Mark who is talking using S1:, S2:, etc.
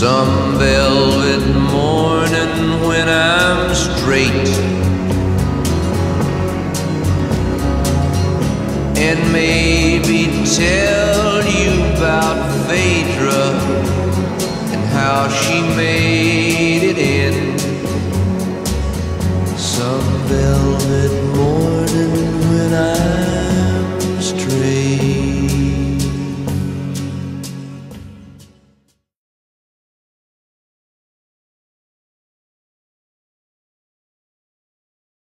S1: some velvet morning when I'm straight, and maybe tell you about Phaedra and how she made